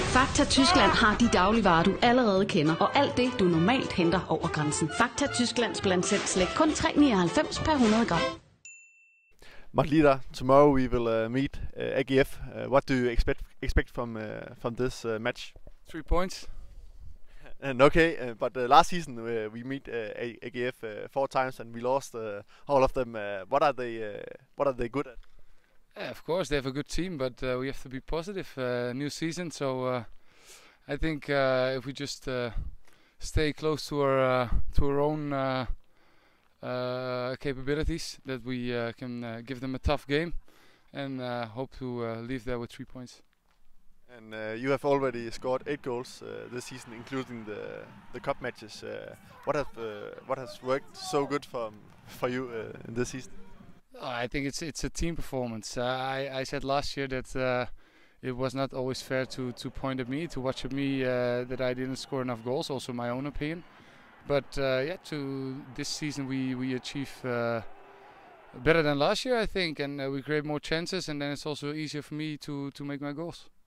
Fakta Tyskland har de dagligvarer, du allerede kender, og alt det, du normalt henter over grænsen. Fakta Tysklands blandt selv slik kun 3,99 per 100 gram. Mark Lieder, tomorrow we will meet AGF. What do you expect from this match? 3 points. And okay, but last season we meet AGF 4 times and we lost all of them. What are they good at? Yeah, of course, they have a good team, but we have to be positive. New season, so I think if we just stay close to our own capabilities, that we can give them a tough game, and hope to leave there with 3 points. And you have already scored 8 goals this season, including the cup matches. What has worked so good for you in this season? I think it's a team performance. I said last year that it was not always fair to point at me, to watch at me that I didn't score enough goals. Also my own opinion. But yeah, to this season we achieve better than last year, I think, and we create more chances, and then it's also easier for me to make my goals.